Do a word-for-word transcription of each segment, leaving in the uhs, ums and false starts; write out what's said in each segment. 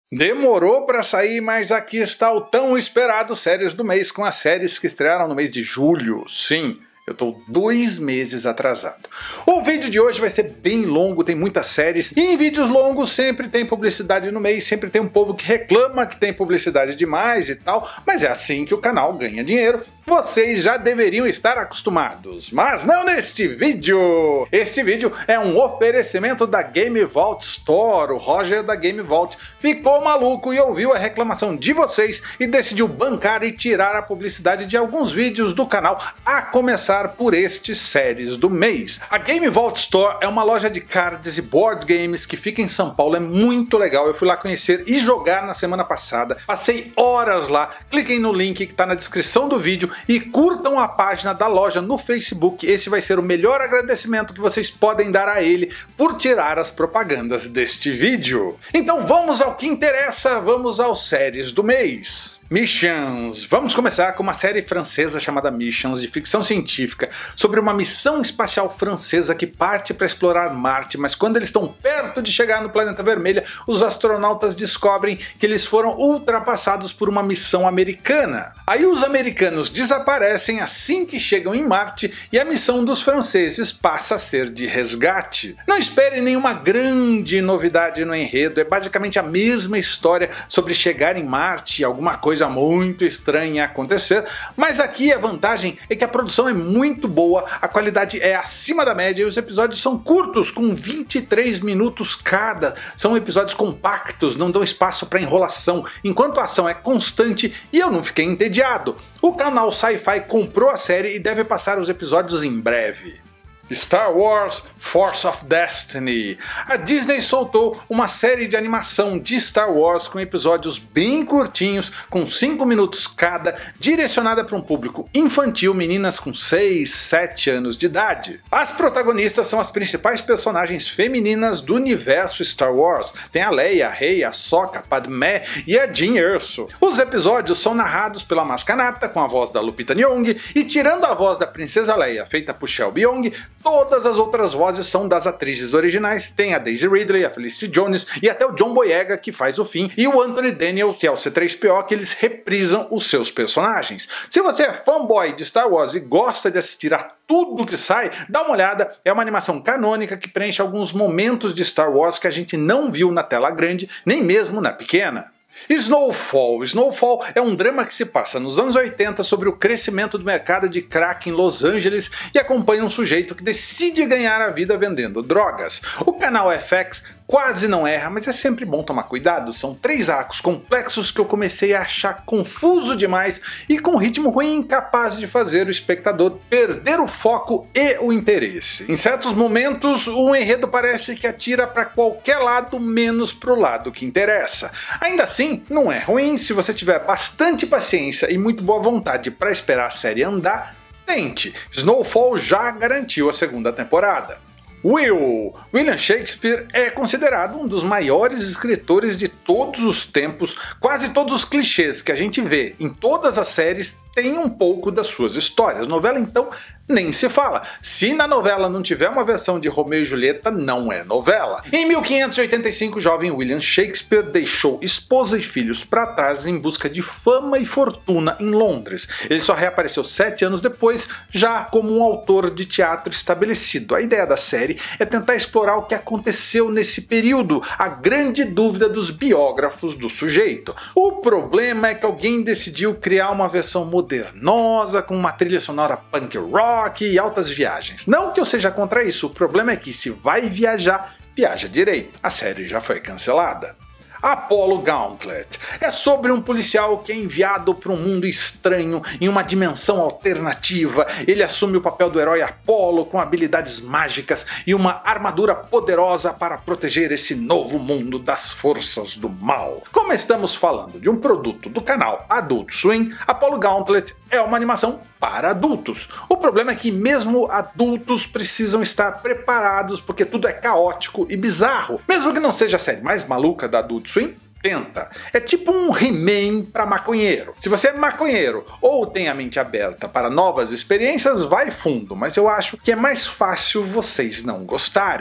Demorou para sair, mas aqui está o tão esperado Séries do Mês, com as séries que estrearam no mês de julho. Sim, eu estou dois meses atrasado. O vídeo de hoje vai ser bem longo, tem muitas séries, e em vídeos longos sempre tem publicidade no meio, sempre tem um povo que reclama que tem publicidade demais e tal, mas é assim que o canal ganha dinheiro. Vocês já deveriam estar acostumados, mas não neste vídeo! Este vídeo é um oferecimento da Game Vault Store. O Roger da Game Vault ficou maluco e ouviu a reclamação de vocês e decidiu bancar e tirar a publicidade de alguns vídeos do canal, a começar por estes séries do mês. A Game Vault Store é uma loja de cards e board games que fica em São Paulo, é muito legal. Eu fui lá conhecer e jogar na semana passada, passei horas lá. Cliquem no link que está na descrição do vídeo e curtam a página da loja no Facebook. Esse vai ser o melhor agradecimento que vocês podem dar a ele por tirar as propagandas deste vídeo. Então vamos ao que interessa, vamos aos séries do mês. Missions. Vamos começar com uma série francesa chamada Missions, de ficção científica, sobre uma missão espacial francesa que parte para explorar Marte, mas quando eles estão perto de chegar no planeta vermelho, os astronautas descobrem que eles foram ultrapassados por uma missão americana. Aí os americanos desaparecem assim que chegam em Marte e a missão dos franceses passa a ser de resgate. Não espere nenhuma grande novidade no enredo, é basicamente a mesma história sobre chegar em Marte e alguma coisa muito estranha acontecer, mas aqui a vantagem é que a produção é muito boa, a qualidade é acima da média e os episódios são curtos, com vinte e três minutos cada. São episódios compactos, não dão espaço para enrolação, enquanto a ação é constante e eu não fiquei entediado. O canal Sci-Fi comprou a série e deve passar os episódios em breve. Star Wars Force of Destiny. A Disney soltou uma série de animação de Star Wars com episódios bem curtinhos, com cinco minutos cada, direcionada para um público infantil, meninas com seis, sete anos de idade. As protagonistas são as principais personagens femininas do universo Star Wars. Tem a Leia, a Rey, a Sokka, a Padmé e a Jyn Erso. Os episódios são narrados pela Maskanata, com a voz da Lupita Nyong, e tirando a voz da Princesa Leia, feita por Shelby Young, todas as outras vozes são das atrizes originais. Tem a Daisy Ridley, a Felicity Jones e até o John Boyega, que faz o Finn, e o Anthony Daniels, que é o C três P O, que eles reprisam os seus personagens. Se você é fanboy de Star Wars e gosta de assistir a tudo que sai, dá uma olhada. É uma animação canônica que preenche alguns momentos de Star Wars que a gente não viu na tela grande, nem mesmo na pequena. Snowfall. Snowfall é um drama que se passa nos anos oitenta sobre o crescimento do mercado de crack em Los Angeles e acompanha um sujeito que decide ganhar a vida vendendo drogas. O canal F X quase não erra, mas é sempre bom tomar cuidado. São três arcos complexos que eu comecei a achar confuso demais e com ritmo ruim, incapaz de fazer o espectador perder o foco e o interesse. Em certos momentos, o enredo parece que atira para qualquer lado, menos para o lado que interessa. Ainda assim, não é ruim. Se você tiver bastante paciência e muito boa vontade para esperar a série andar, tente. Snowfall já garantiu a segunda temporada. Will. William Shakespeare é considerado um dos maiores escritores de todos os tempos. Quase todos os clichês que a gente vê em todas as séries têm um pouco das suas histórias. Novela, então, nem se fala. Se na novela não tiver uma versão de Romeu e Julieta, não é novela. Em mil quinhentos e oitenta e cinco, o jovem William Shakespeare deixou esposa e filhos para trás em busca de fama e fortuna em Londres. Ele só reapareceu sete anos depois, já como um autor de teatro estabelecido. A ideia da série é tentar explorar o que aconteceu nesse período, a grande dúvida dos biógrafos do sujeito. O problema é que alguém decidiu criar uma versão modernosa, com uma trilha sonora punk rock e altas viagens. Não que eu seja contra isso, o problema é que se vai viajar, viaja direito. A série já foi cancelada. Apollo Gauntlet. É sobre um policial que é enviado para um mundo estranho, em uma dimensão alternativa. Ele assume o papel do herói Apollo com habilidades mágicas e uma armadura poderosa para proteger esse novo mundo das forças do mal. Como estamos falando de um produto do canal Adult Swim, Apollo Gauntlet é uma animação para adultos. O problema é que mesmo adultos precisam estar preparados porque tudo é caótico e bizarro. Mesmo que não seja a série mais maluca da Adult Swim, tenta. É tipo um He-Man para maconheiro. Se você é maconheiro ou tem a mente aberta para novas experiências, vai fundo, mas eu acho que é mais fácil vocês não gostarem.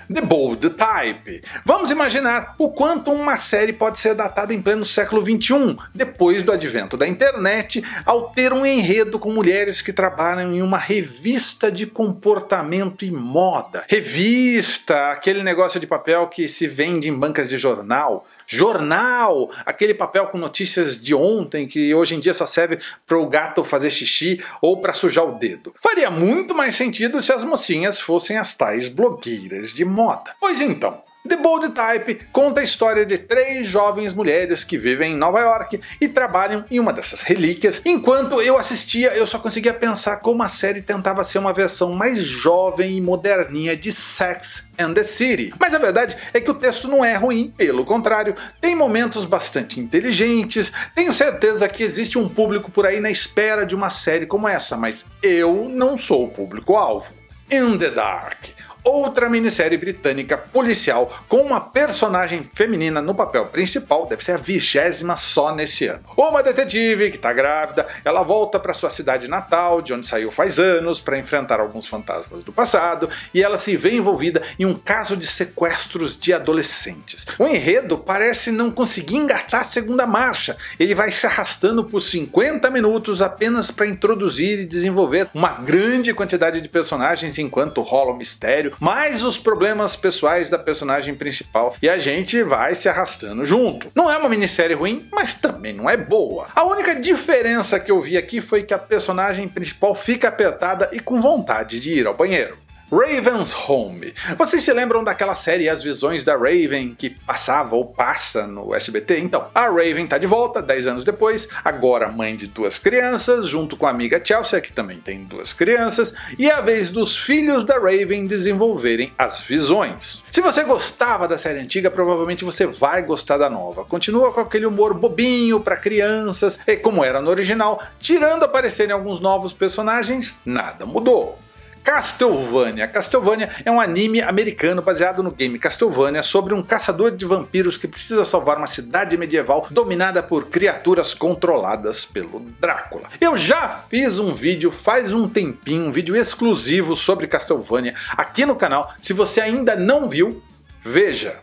The Bold Type. Vamos imaginar o quanto uma série pode ser datada em pleno século vinte e um, depois do advento da internet, ao ter um enredo com mulheres que trabalham em uma revista de comportamento e moda. Revista, aquele negócio de papel que se vende em bancas de jornal. Jornal, aquele papel com notícias de ontem que hoje em dia só serve para o gato fazer xixi ou para sujar o dedo. Faria muito mais sentido se as mocinhas fossem as tais blogueiras de moda. Pois então, The Bold Type conta a história de três jovens mulheres que vivem em Nova York e trabalham em uma dessas relíquias. Enquanto eu assistia, eu só conseguia pensar como a série tentava ser uma versão mais jovem e moderninha de Sex and the City. Mas a verdade é que o texto não é ruim, pelo contrário, tem momentos bastante inteligentes. Tenho certeza que existe um público por aí na espera de uma série como essa, mas eu não sou o público-alvo. In the Dark. Outra minissérie britânica policial com uma personagem feminina no papel principal, deve ser a vigésima só nesse ano. Uma detetive que está grávida, ela volta para sua cidade natal, de onde saiu faz anos, para enfrentar alguns fantasmas do passado, e ela se vê envolvida em um caso de sequestros de adolescentes. O enredo parece não conseguir engatar a segunda marcha, ele vai se arrastando por cinquenta minutos apenas para introduzir e desenvolver uma grande quantidade de personagens enquanto rola o mistério, mais os problemas pessoais da personagem principal, e a gente vai se arrastando junto. Não é uma minissérie ruim, mas também não é boa. A única diferença que eu vi aqui foi que a personagem principal fica apertada e com vontade de ir ao banheiro. Raven's Home. Vocês se lembram daquela série As Visões da Raven que passava ou passa no S B T? Então, a Raven tá de volta dez anos depois, agora mãe de duas crianças, junto com a amiga Chelsea, que também tem duas crianças, e é a vez dos filhos da Raven desenvolverem as visões. Se você gostava da série antiga, provavelmente você vai gostar da nova. Continua com aquele humor bobinho para crianças, e como era no original, tirando aparecerem alguns novos personagens, nada mudou. Castlevania. Castlevania é um anime americano baseado no game Castlevania sobre um caçador de vampiros que precisa salvar uma cidade medieval dominada por criaturas controladas pelo Drácula. Eu já fiz um vídeo faz um tempinho, um vídeo exclusivo sobre Castlevania aqui no canal. Se você ainda não viu, veja.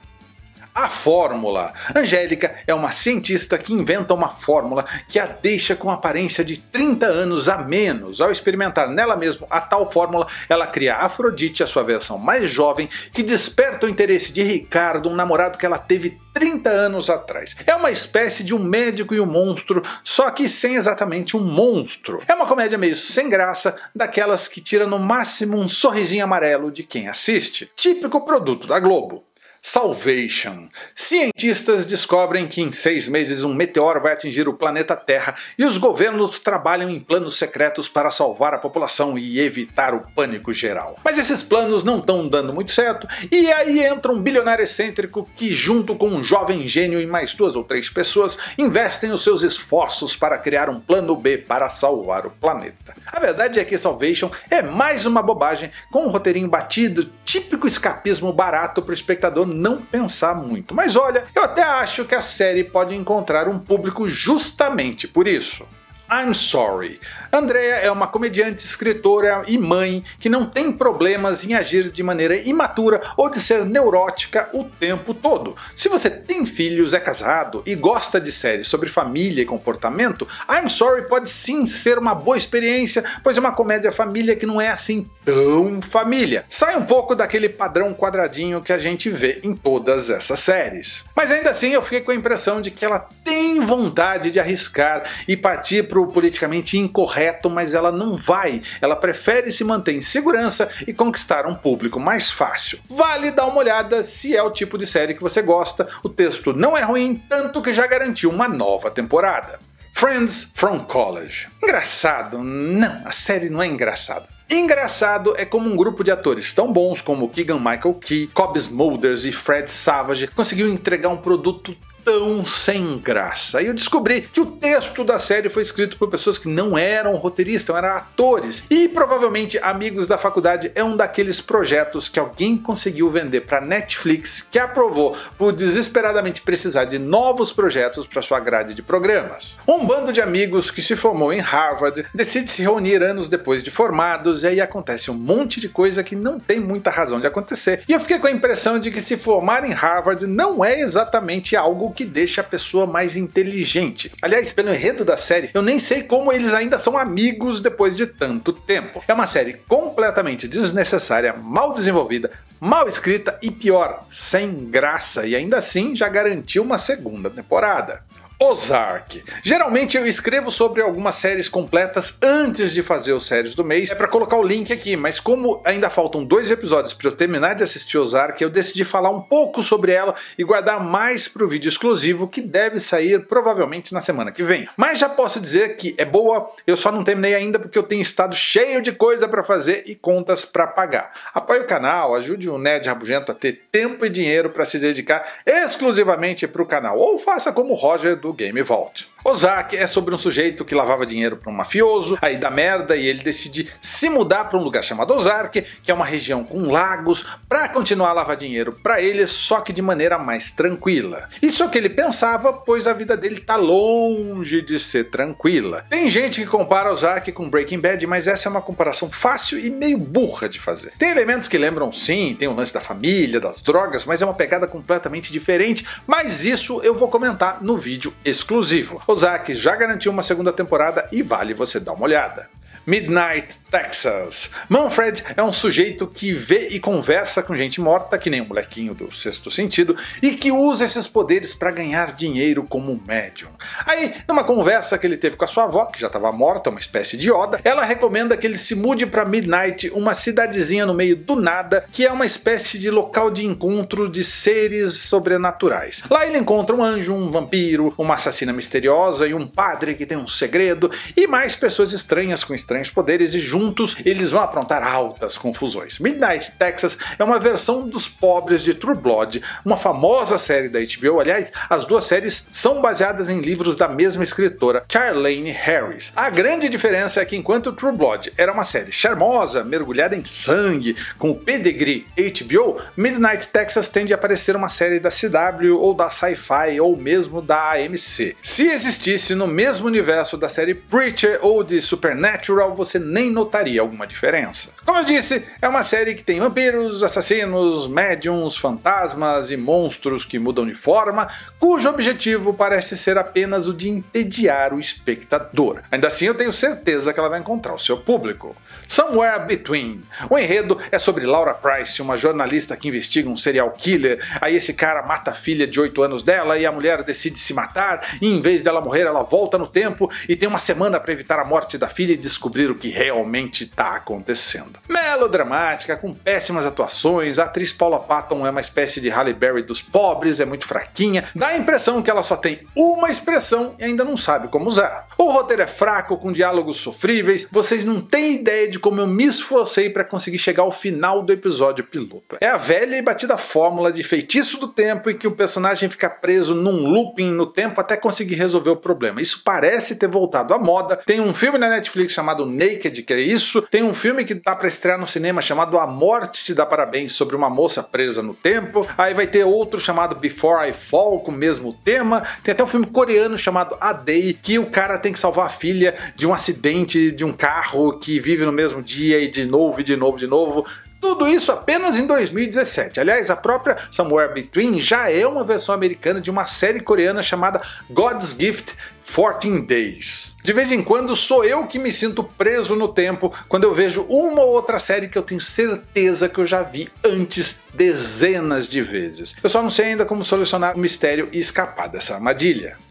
A fórmula. Angélica é uma cientista que inventa uma fórmula que a deixa com aparência de trinta anos a menos. Ao experimentar nela mesma a tal fórmula, ela cria Afrodite, a sua versão mais jovem, que desperta o interesse de Ricardo, um namorado que ela teve trinta anos atrás. É uma espécie de um médico e um monstro, só que sem exatamente um monstro. É uma comédia meio sem graça, daquelas que tira no máximo um sorrisinho amarelo de quem assiste. Típico produto da Globo. Salvation. Cientistas descobrem que em seis meses um meteoro vai atingir o planeta Terra e os governos trabalham em planos secretos para salvar a população e evitar o pânico geral. Mas esses planos não estão dando muito certo, e aí entra um bilionário excêntrico que, junto com um jovem gênio e mais duas ou três pessoas, investem os seus esforços para criar um plano B para salvar o planeta. A verdade é que Salvation é mais uma bobagem com um roteirinho batido, típico escapismo barato para o espectador não pensar muito. Mas olha, eu até acho que a série pode encontrar um público justamente por isso. I'm Sorry. Andrea é uma comediante, escritora e mãe que não tem problemas em agir de maneira imatura ou de ser neurótica o tempo todo. Se você tem filhos, é casado e gosta de séries sobre família e comportamento, I'm Sorry pode sim ser uma boa experiência, pois é uma comédia família que não é assim tão família. Sai um pouco daquele padrão quadradinho que a gente vê em todas essas séries. Mas ainda assim eu fiquei com a impressão de que ela tem vontade de arriscar e partir para o politicamente incorreto, mas ela não vai. Ela prefere se manter em segurança e conquistar um público mais fácil. Vale dar uma olhada se é o tipo de série que você gosta. O texto não é ruim, tanto que já garantiu uma nova temporada. Friends from College. Engraçado? Não, a série não é engraçada. Engraçado é como um grupo de atores tão bons como Keegan-Michael Key, Cobb Smulders e Fred Savage conseguiu entregar um produto tão sem graça. E eu descobri que o texto da série foi escrito por pessoas que não eram roteiristas, eram atores. E provavelmente Amigos da Faculdade é um daqueles projetos que alguém conseguiu vender para Netflix, que aprovou por desesperadamente precisar de novos projetos para sua grade de programas. Um bando de amigos que se formou em Harvard decide se reunir anos depois de formados, e aí acontece um monte de coisa que não tem muita razão de acontecer. E eu fiquei com a impressão de que se formar em Harvard não é exatamente algo que deixa a pessoa mais inteligente. Aliás, pelo enredo da série, eu nem sei como eles ainda são amigos depois de tanto tempo. É uma série completamente desnecessária, mal desenvolvida, mal escrita e pior, sem graça, e ainda assim já garantiu uma segunda temporada. Ozark. Geralmente eu escrevo sobre algumas séries completas antes de fazer os séries do mês, é para colocar o link aqui, mas como ainda faltam dois episódios para eu terminar de assistir Ozark, eu decidi falar um pouco sobre ela e guardar mais para o vídeo exclusivo que deve sair provavelmente na semana que vem. Mas já posso dizer que é boa, eu só não terminei ainda porque eu tenho estado cheio de coisa para fazer e contas para pagar. Apoie o canal, ajude o Nerd Rabugento a ter tempo e dinheiro para se dedicar exclusivamente para o canal, ou faça como o Roger do Game Vault. Ozark é sobre um sujeito que lavava dinheiro para um mafioso, aí dá merda e ele decide se mudar para um lugar chamado Ozark, que é uma região com lagos, para continuar a lavar dinheiro para ele, só que de maneira mais tranquila. Isso é o que ele pensava, pois a vida dele tá longe de ser tranquila. Tem gente que compara Ozark com Breaking Bad, mas essa é uma comparação fácil e meio burra de fazer. Tem elementos que lembram sim, tem o lance da família, das drogas, mas é uma pegada completamente diferente, mas isso eu vou comentar no vídeo exclusivo. Ozark já garantiu uma segunda temporada e vale você dar uma olhada. Midnight Texas. Manfred é um sujeito que vê e conversa com gente morta, que nem um molequinho do Sexto Sentido, e que usa esses poderes para ganhar dinheiro como médium. Aí, numa conversa que ele teve com a sua avó, que já estava morta, uma espécie de Yoda, ela recomenda que ele se mude para Midnight, uma cidadezinha no meio do nada, que é uma espécie de local de encontro de seres sobrenaturais. Lá ele encontra um anjo, um vampiro, uma assassina misteriosa e um padre que tem um segredo, e mais pessoas estranhas com estranhos poderes, e juntos eles vão aprontar altas confusões. Midnight Texas é uma versão dos pobres de True Blood, uma famosa série da H B O. Aliás, as duas séries são baseadas em livros da mesma escritora, Charlaine Harris. A grande diferença é que enquanto True Blood era uma série charmosa, mergulhada em sangue, com o pedigree H B O, Midnight Texas tende a parecer uma série da C W ou da Sci-Fi ou mesmo da A M C. Se existisse no mesmo universo da série Preacher ou de Supernatural, você nem notaria alguma diferença. Como eu disse, é uma série que tem vampiros, assassinos, médiums, fantasmas e monstros que mudam de forma, cujo objetivo parece ser apenas o de entediar o espectador. Ainda assim, eu tenho certeza que ela vai encontrar o seu público. Somewhere Between. O enredo é sobre Laura Price, uma jornalista que investiga um serial killer. Aí esse cara mata a filha de oito anos dela e a mulher decide se matar, e em vez dela morrer, ela volta no tempo e tem uma semana para evitar a morte da filha e descobrir o que realmente está acontecendo. Melodramática, com péssimas atuações, a atriz Paula Patton é uma espécie de Halle Berry dos pobres, é muito fraquinha, dá a impressão que ela só tem uma expressão e ainda não sabe como usar. O roteiro é fraco, com diálogos sofríveis, vocês não têm ideia de como eu me esforcei para conseguir chegar ao final do episódio piloto. É a velha e batida fórmula de feitiço do tempo em que o personagem fica preso num looping no tempo até conseguir resolver o problema. Isso parece ter voltado à moda, tem um filme na Netflix chamado Naked, que é isso, tem um filme que tá para estrear no cinema chamado A Morte Te Dá Parabéns, sobre uma moça presa no tempo, aí vai ter outro chamado Before I Fall, com o mesmo tema, tem até um filme coreano chamado A Day, que o cara tem que salvar a filha de um acidente de um carro que vive no mesmo dia e de novo e de novo e de novo. Tudo isso apenas em dois mil e dezessete. Aliás, a própria Somewhere Between já é uma versão americana de uma série coreana chamada God's Gift quatorze Days. De vez em quando sou eu que me sinto preso no tempo quando eu vejo uma ou outra série que eu tenho certeza que eu já vi antes dezenas de vezes. Eu só não sei ainda como solucionar o mistério e escapar dessa armadilha.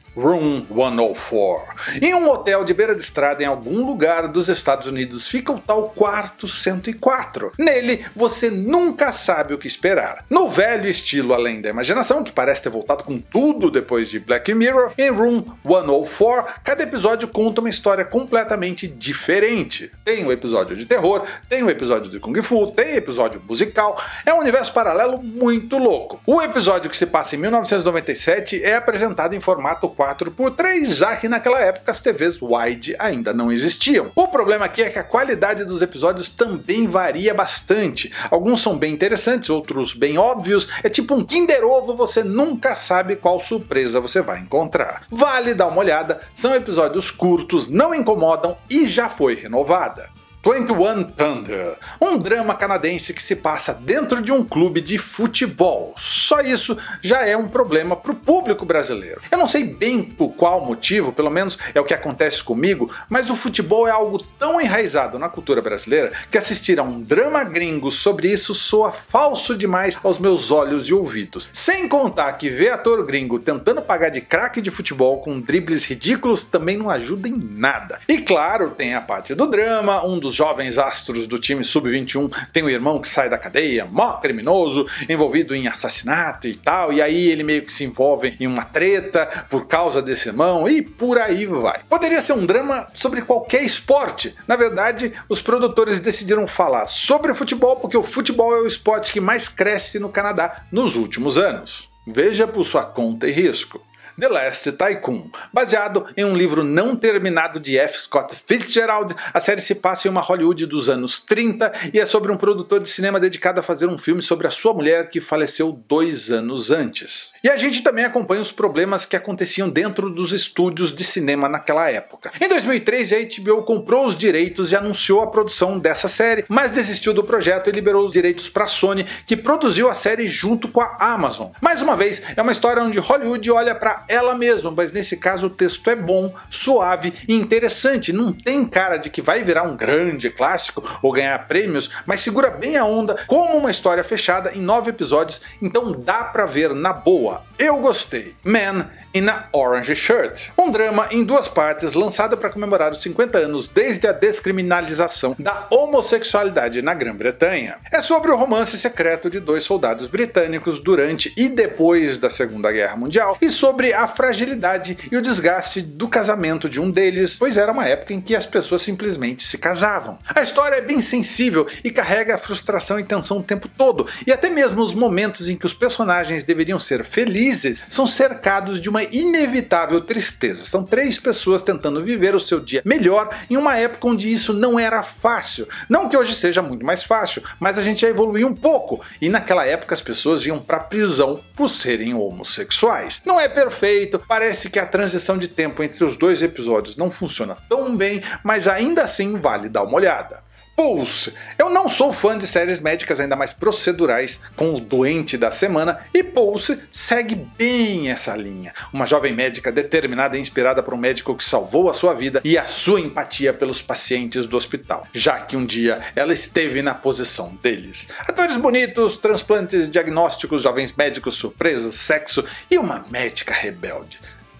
Room cento e quatro. Em um hotel de beira de estrada em algum lugar dos Estados Unidos fica o tal quarto cento e quatro. Nele você nunca sabe o que esperar. No velho estilo Além da Imaginação, que parece ter voltado com tudo depois de Black Mirror, em Room cento e quatro cada episódio conta uma história completamente diferente. Tem um episódio de terror, tem um episódio de Kung Fu, tem episódio musical, é um universo paralelo muito louco. O episódio que se passa em mil novecentos e noventa e sete é apresentado em formato quatro por três, já que naquela época as T Vs wide ainda não existiam. O problema aqui é que a qualidade dos episódios também varia bastante. Alguns são bem interessantes, outros bem óbvios, é tipo um Kinder Ovo, você nunca sabe qual surpresa você vai encontrar. Vale dar uma olhada, são episódios curtos, não incomodam e já foi renovada. vinte e um Thunder, um drama canadense que se passa dentro de um clube de futebol. Só isso já é um problema para o público brasileiro. Eu não sei bem por qual motivo, pelo menos é o que acontece comigo, mas o futebol é algo tão enraizado na cultura brasileira que assistir a um drama gringo sobre isso soa falso demais aos meus olhos e ouvidos. Sem contar que ver ator gringo tentando pagar de craque de futebol com dribles ridículos também não ajuda em nada. E claro, tem a parte do drama, um dos Os jovens astros do time sub vinte e um tem um irmão que sai da cadeia, mó criminoso, envolvido em assassinato e tal, e aí ele meio que se envolve em uma treta por causa desse irmão e por aí vai. Poderia ser um drama sobre qualquer esporte. Na verdade, os produtores decidiram falar sobre futebol porque o futebol é o esporte que mais cresce no Canadá nos últimos anos. Veja por sua conta e risco. The Last Tycoon. Baseado em um livro não terminado de F. Scott Fitzgerald, a série se passa em uma Hollywood dos anos trinta e é sobre um produtor de cinema dedicado a fazer um filme sobre a sua mulher que faleceu dois anos antes. E a gente também acompanha os problemas que aconteciam dentro dos estúdios de cinema naquela época. Em dois mil e três, a H B O comprou os direitos e anunciou a produção dessa série, mas desistiu do projeto e liberou os direitos para a Sony, que produziu a série junto com a Amazon. Mais uma vez, é uma história onde Hollywood olha para ela mesma, mas nesse caso o texto é bom, suave e interessante, não tem cara de que vai virar um grande clássico ou ganhar prêmios, mas segura bem a onda como uma história fechada em nove episódios, então dá pra ver na boa. Eu gostei. Man in a Orange Shirt, um drama em duas partes lançado para comemorar os cinquenta anos desde a descriminalização da homossexualidade na Grã-Bretanha. É sobre o romance secreto de dois soldados britânicos durante e depois da Segunda Guerra Mundial e sobre a fragilidade e o desgaste do casamento de um deles, pois era uma época em que as pessoas simplesmente se casavam. A história é bem sensível e carrega a frustração e tensão o tempo todo, e até mesmo os momentos em que os personagens deveriam ser felizes são cercados de uma inevitável tristeza. São três pessoas tentando viver o seu dia melhor em uma época onde isso não era fácil. Não que hoje seja muito mais fácil, mas a gente já evoluiu um pouco, e naquela época as pessoas iam pra prisão por serem homossexuais. Não é perfeito, parece que a transição de tempo entre os dois episódios não funciona tão bem, mas ainda assim vale dar uma olhada. Pulse. Eu não sou fã de séries médicas ainda mais procedurais com o doente da semana, e Pulse segue bem essa linha. Uma jovem médica determinada e inspirada por um médico que salvou a sua vida e a sua empatia pelos pacientes do hospital, já que um dia ela esteve na posição deles. Atores bonitos, transplantes, diagnósticos, jovens médicos, surpresas, sexo e uma médica rebelde.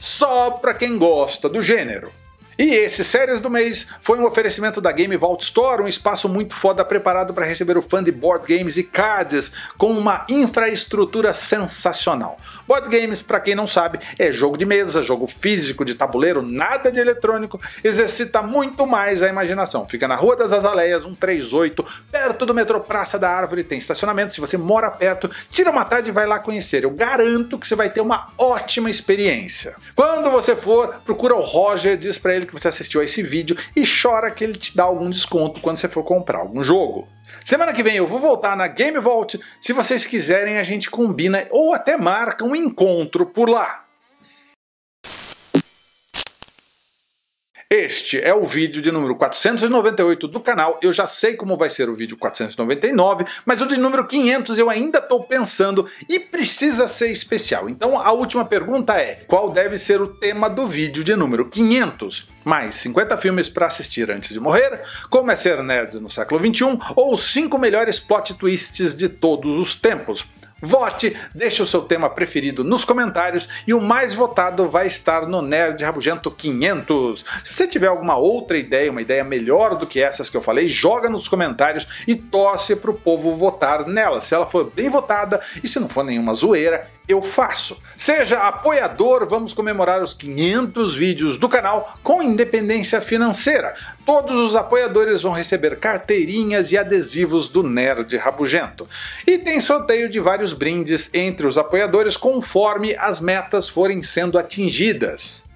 Só pra quem gosta do gênero. E esse Séries do Mês foi um oferecimento da Game Vault Store, um espaço muito foda preparado para receber o fã de board games e cards com uma infraestrutura sensacional. Board games, para quem não sabe, é jogo de mesa, jogo físico, de tabuleiro, nada de eletrônico, exercita muito mais a imaginação. Fica na Rua das Azaleias, cento e trinta e oito, perto do metrô Praça da Árvore, tem estacionamento, se você mora perto, tira uma tarde e vai lá conhecer. Eu garanto que você vai ter uma ótima experiência. Quando você for, procura o Roger, diz para ele que você assistiu a esse vídeo e chora que ele te dá algum desconto quando você for comprar algum jogo. Semana que vem eu vou voltar na Game Vault, se vocês quiserem a gente combina ou até marca um encontro por lá. Este é o vídeo de número quatrocentos e noventa e oito do canal. Eu já sei como vai ser o vídeo quatrocentos e noventa e nove, mas o de número quinhentos eu ainda estou pensando e precisa ser especial. Então a última pergunta é: qual deve ser o tema do vídeo de número quinhentos? Mais cinquenta filmes para assistir antes de morrer, como é ser nerd no século vinte e um ou os cinco melhores plot twists de todos os tempos. Vote, deixe o seu tema preferido nos comentários e o mais votado vai estar no Nerd Rabugento quinhentos. Se você tiver alguma outra ideia, uma ideia melhor do que essas que eu falei, joga nos comentários e torce para o povo votar nela. Se ela for bem votada e se não for nenhuma zoeira, eu faço. Seja apoiador, vamos comemorar os quinhentos vídeos do canal com independência financeira. Todos os apoiadores vão receber carteirinhas e adesivos do Nerd Rabugento. E tem sorteio de vários brindes entre os apoiadores conforme as metas forem sendo atingidas.